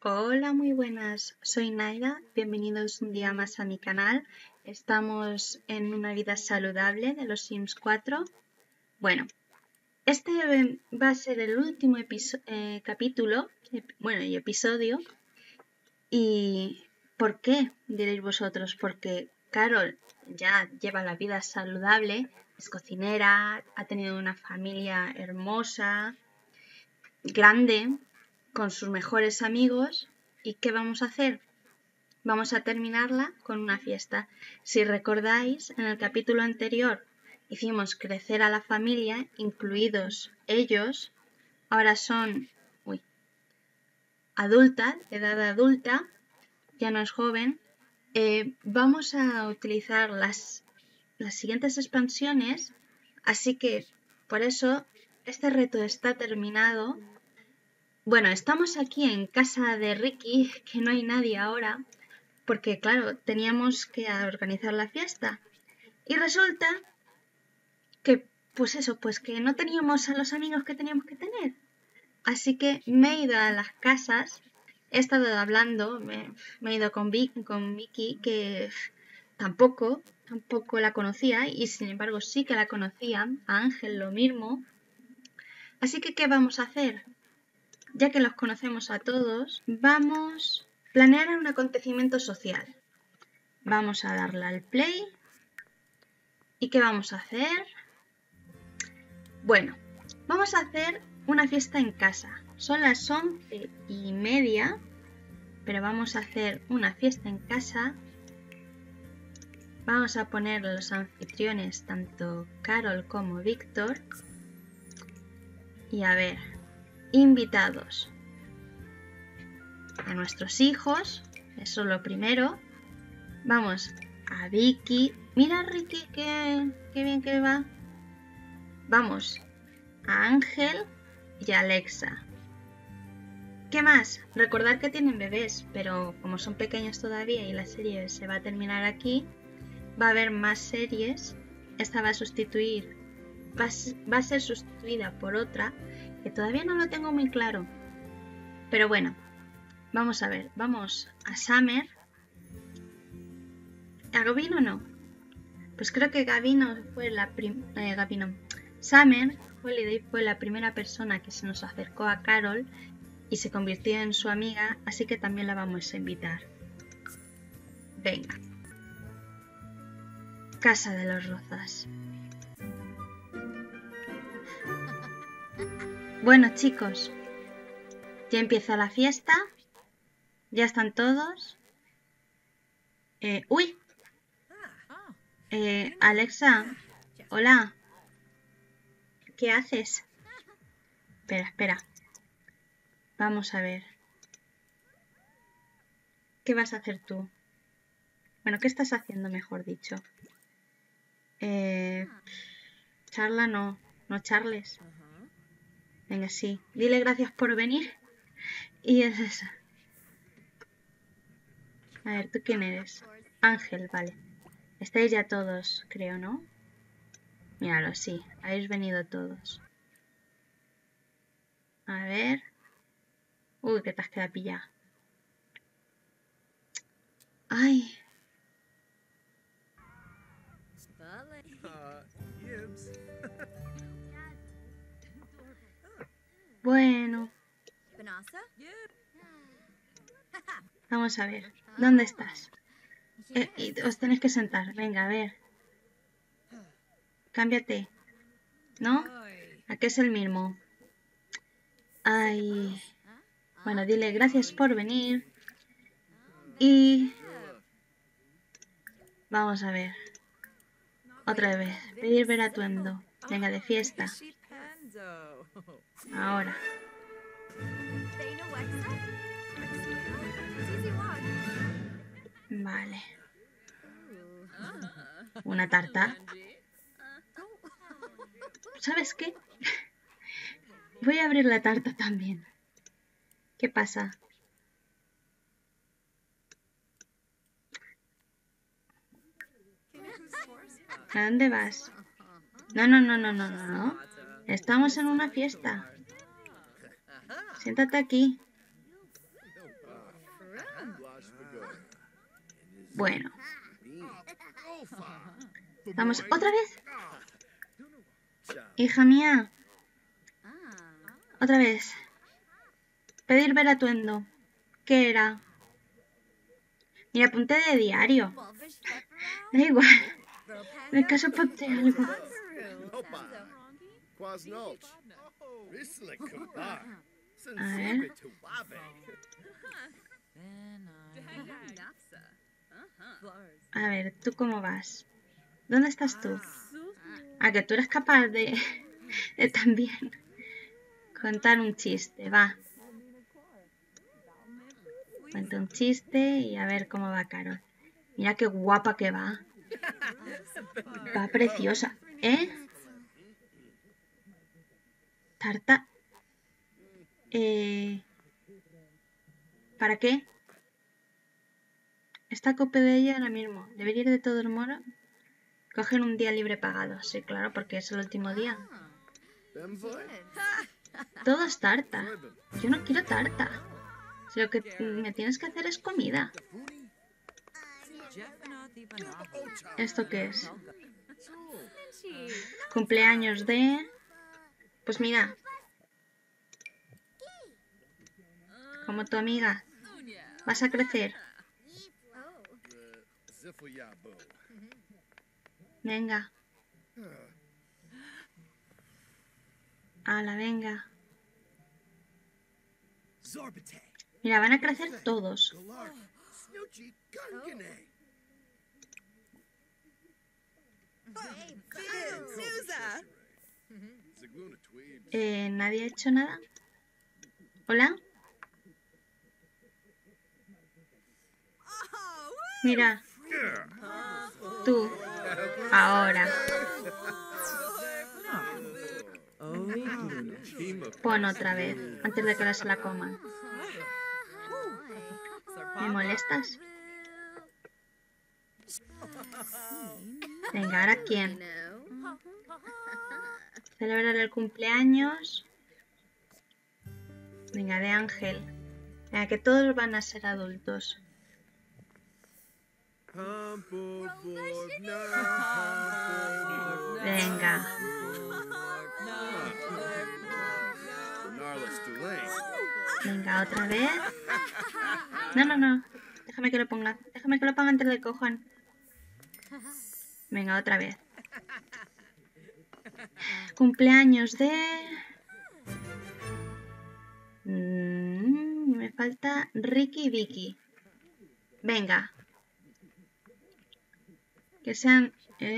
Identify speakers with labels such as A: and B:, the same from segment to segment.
A: Hola, muy buenas. Soy Naira. Bienvenidos un día más a mi canal. Estamos en una vida saludable de los Sims 4. Bueno, este va a ser el último capítulo, y episodio. ¿Y por qué? Diréis vosotros. Porque Carol ya lleva la vida saludable, es cocinera, ha tenido una familia hermosa, grande, con sus mejores amigos. ¿Y qué vamos a hacer? Vamos a terminarla con una fiesta. Si recordáis, en el capítulo anterior hicimos crecer a la familia, incluidos ellos. Ahora son adultas, edad adulta, ya no es joven. Vamos a utilizar las siguientes expansiones, así que por eso este reto está terminado. Bueno, estamos aquí en casa de Ricky, que no hay nadie ahora, porque claro, teníamos que organizar la fiesta. Y resulta que, pues que no teníamos a los amigos que teníamos que tener. Así que me he ido a las casas, he estado hablando, me he ido con Vicky, que tampoco la conocía, y sin embargo sí que la conocía, a Ángel lo mismo. Así que, ¿qué vamos a hacer? Ya que los conocemos a todos, vamos a planear un acontecimiento social. Vamos a darle al play. ¿Y qué vamos a hacer? Bueno, vamos a hacer una fiesta en casa. Son las 11:30, pero vamos a hacer una fiesta en casa. Vamos a poner los anfitriones, tanto Carol como Víctor. Y a ver, invitados a nuestros hijos, eso es lo primero. Vamos a Vicky. Mira, Ricky, qué bien que va. Vamos a Ángel y a Alexa. ¿Qué más? Recordad que tienen bebés, pero como son pequeños todavía y la serie se va a terminar aquí, va a haber más series. Esta va a ser sustituida por otra que todavía no lo tengo muy claro. Pero bueno, vamos a ver. Vamos a Summer. ¿A Gavino no? Pues creo que Summer Holiday fue la primera persona que se nos acercó a Carol y se convirtió en su amiga, así que también la vamos a invitar. Venga. Casa de los Rozas. Bueno, chicos, ya empieza la fiesta. Ya están todos. ¡Uy! Alexa, hola. ¿Qué haces? Espera. Vamos a ver. ¿Qué vas a hacer tú? Bueno, ¿qué estás haciendo, mejor dicho? Charla no charles. Venga, sí. Dile gracias por venir. Y es eso. A ver, ¿tú quién eres? Ángel, vale. Estáis ya todos, creo, ¿no? Míralo, sí. Habéis venido todos. A ver. Uy, que te has quedado pillada. Ay. Bueno. Vamos a ver. ¿Dónde estás? Y os tenéis que sentar. Venga, a ver. Cámbiate. ¿No? ¿A qué es el mismo? Ay. Bueno, dile gracias por venir. Y... vamos a ver. Otra vez. Pedir ver atuendo. Venga, de fiesta. Ahora. Vale. Una tarta. ¿Sabes qué? Voy a abrir la tarta también. ¿Qué pasa? ¿A dónde vas? No. Estamos en una fiesta. Siéntate aquí. Bueno. Vamos, ¿otra vez? Hija mía. Otra vez. Pedir ver atuendo. ¿Qué era? Mira, apunté de diario. Da igual. En el caso apunté algo. A ver. A ver, ¿tú cómo vas? ¿Dónde estás tú? Ah, que tú eres capaz de también contar un chiste, va. Cuenta un chiste y a ver cómo va Carol. Mira qué guapa que va. Va preciosa, ¿eh? Tarta. ¿Para qué? Está cope de ella ahora mismo. Debería ir de todo el modo. Coger un día libre pagado. Sí, claro, porque es el último día. Todo es tarta. Yo no quiero tarta. Si lo que me tienes que hacer es comida. ¿Esto qué es? Cumpleaños de... Pues mira. Como tu amiga. Vas a crecer. Venga. Ala, venga. Mira, van a crecer todos. ¿Nadie ha hecho nada? ¿Hola? Mira. Tú. Ahora. Pon otra vez, antes de que se la coman. ¿Me molestas? Venga, ¿ahora quién? Celebrar el cumpleaños. Venga, de Ángel. Venga, que todos van a ser adultos. Venga. Venga, otra vez. No. Déjame que lo ponga. Déjame que lo ponga antes del cojón. Venga, otra vez. Cumpleaños de... me falta Ricky y Vicky. Venga. Que sean...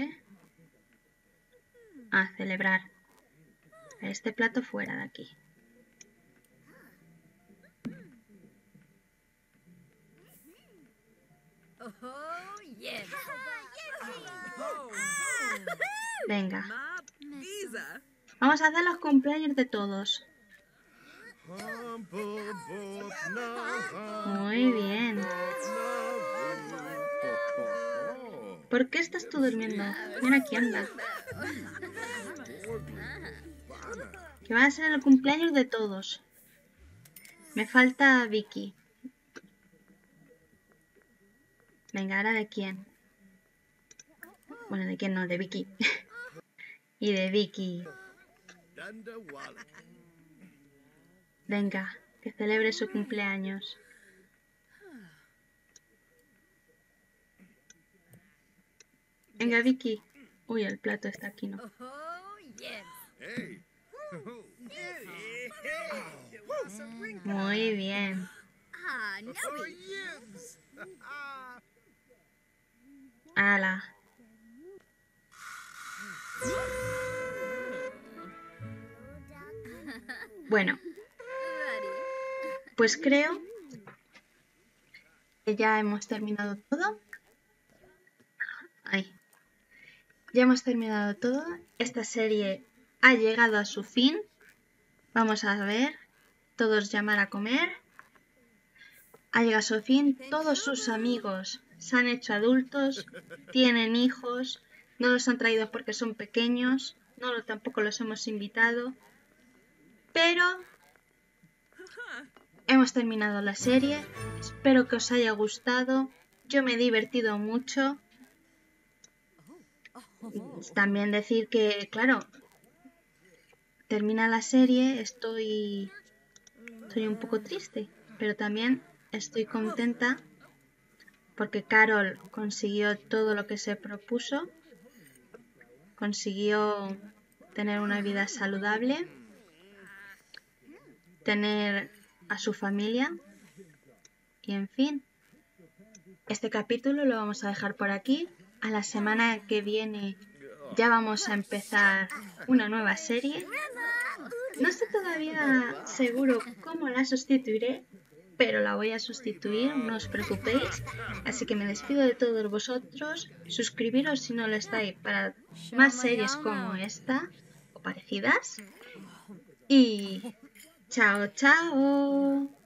A: A celebrar. Este plato fuera de aquí. Venga. Vamos a hacer los cumpleaños de todos. Muy bien. ¿Por qué estás tú durmiendo? Mira aquí, anda. Que va a ser el cumpleaños de todos. Me falta Vicky. Venga, ¿ahora de quién? Bueno, ¿de quién no? De Vicky. Y de Vicky. Venga, que celebre su cumpleaños. Venga, Vicky. Uy, el plato está aquí, ¿no? Muy bien. ¡Hala! Bueno, pues creo que ya hemos terminado todo. Ay. Ya hemos terminado todo. Esta serie ha llegado a su fin. Vamos a ver. Todos llamar a comer. Ha llegado a su fin. Todos sus amigos se han hecho adultos. Tienen hijos. No los han traído porque son pequeños. No, tampoco los hemos invitado. Pero hemos terminado la serie. Espero que os haya gustado. Yo me he divertido mucho. También decir que, claro, termina la serie, estoy un poco triste, pero también estoy contenta porque Carol consiguió todo lo que se propuso, consiguió tener una vida saludable, tener a su familia y, en fin, este capítulo lo vamos a dejar por aquí. A la semana que viene ya vamos a empezar una nueva serie. No sé todavía seguro cómo la sustituiré, pero la voy a sustituir, no os preocupéis. Así que me despido de todos vosotros. Suscribiros si no lo estáis para más series como esta o parecidas. Y chao, chao.